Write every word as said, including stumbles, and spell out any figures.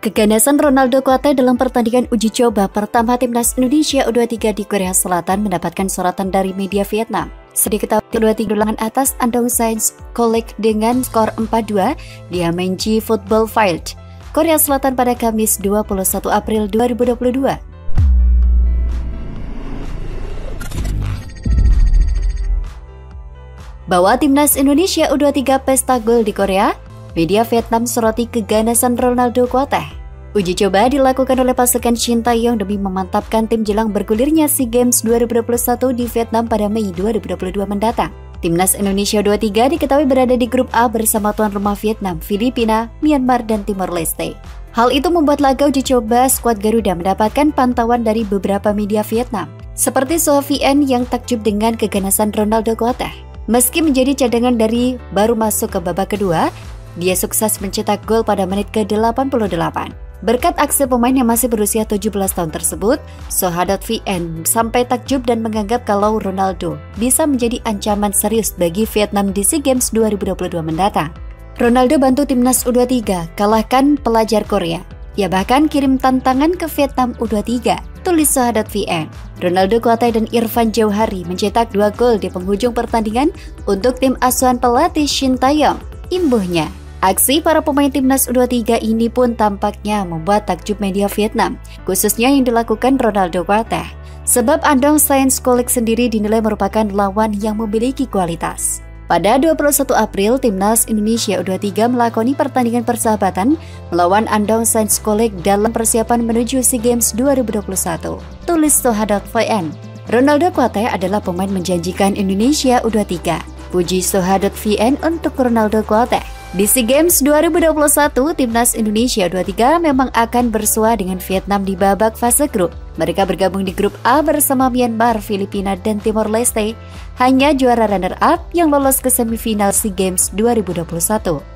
Keganasan Ronaldo Kuate dalam pertandingan uji coba pertama Timnas Indonesia U dua puluh tiga di Korea Selatan mendapatkan sorotan dari media Vietnam. Sedikit tahu U dua puluh tiga ulangan atas Andong Saints Kolik dengan skor empat dua di Hamenggi Football Field, Korea Selatan pada Kamis dua puluh satu April dua ribu dua puluh dua. Bahwa Timnas Indonesia U dua puluh tiga pesta gol di Korea, media Vietnam soroti keganasan Ronaldo Kuate. Uji coba dilakukan oleh pasukan Shin Tae-yong demi memantapkan tim jelang bergulirnya SEA Games dua ribu dua puluh satu di Vietnam pada Mei dua ribu dua puluh dua mendatang. Timnas Indonesia U dua puluh tiga diketahui berada di grup A bersama tuan rumah Vietnam, Filipina, Myanmar, dan Timor Leste. Hal itu membuat laga uji coba skuad Garuda mendapatkan pantauan dari beberapa media Vietnam, seperti Soh Vien yang takjub dengan keganasan Ronaldo Kuate. Meski menjadi cadangan dari baru masuk ke babak kedua, dia sukses mencetak gol pada menit ke delapan puluh delapan. Berkat aksi pemain yang masih berusia tujuh belas tahun tersebut, Soh Vien sampai takjub dan menganggap kalau Ronaldo bisa menjadi ancaman serius bagi Vietnam di SEA Games dua ribu dua puluh dua mendatang. Ronaldo bantu Timnas U dua puluh tiga kalahkan pelajar Korea. Ia bahkan kirim tantangan ke Vietnam U dua puluh tiga, tulis Soh Vien. Ronaldo Kuate dan Irfan Jauhari mencetak dua gol di penghujung pertandingan untuk tim asuhan pelatih Shin Tae-yong. Imbuhnya, aksi para pemain Timnas U dua puluh tiga ini pun tampaknya membuat takjub media Vietnam, khususnya yang dilakukan Ronaldo Kuate. Sebab Andong Saints Kolik sendiri dinilai merupakan lawan yang memiliki kualitas. Pada dua puluh satu April, Timnas Indonesia U dua puluh tiga melakoni pertandingan persahabatan melawan Andong Saints Kolik dalam persiapan menuju SEA Games dua ribu dua puluh satu. Tulis Soh Vien. Ronaldo Kuate adalah pemain menjanjikan Indonesia U dua puluh tiga. Puji Soh Vien untuk Ronaldo Kuate. Di SEA Games dua ribu dua puluh satu, Timnas Indonesia U dua puluh tiga memang akan bersua dengan Vietnam di babak fase grup. Mereka bergabung di grup A bersama Myanmar, Filipina, dan Timor Leste. Hanya juara runner-up yang lolos ke semifinal SEA Games dua ribu dua puluh satu.